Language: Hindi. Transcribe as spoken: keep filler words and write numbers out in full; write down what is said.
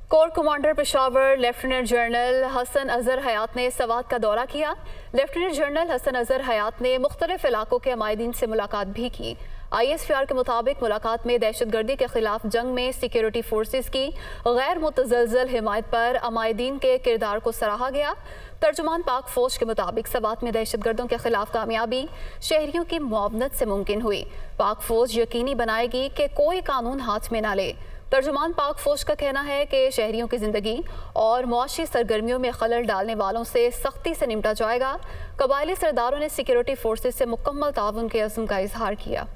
Core commander Peshawar lieutenant general Hasan Azhar Hayat ने सवात का दौरा किया। लेफ्टिनेंट जनरल हसन अजहर हयात ने मुख्तलिफ इलाकों के अमायदीन से मुलाकात भी की। आई एस पी आर के मुताबिक मुलाकात में दहशत गर्दी के खिलाफ जंग में सिक्योरिटी फोर्सेस की गैर मुतज़लज़ल हिमायत पर अमायदीन के किरदार को सराहा गया। तर्जुमान पाक फौज के मुताबिक सवात में दहशत गर्दों के खिलाफ कामयाबी शहरियों की मुआवनत से मुमकिन हुई। पाक फौज यकीनी बनाएगी कि कोई कानून हाथ में ना ले। तर्जुमान पाक फौज का कहना है कि शहरियों की जिंदगी और मुआशी सरगर्मियों में खलल डालने वालों से सख्ती से निपटा जाएगा। कबायली सरदारों ने सिक्योरिटी फोर्सेस से मुकम्मल ताउन के अज़्म का इजहार किया।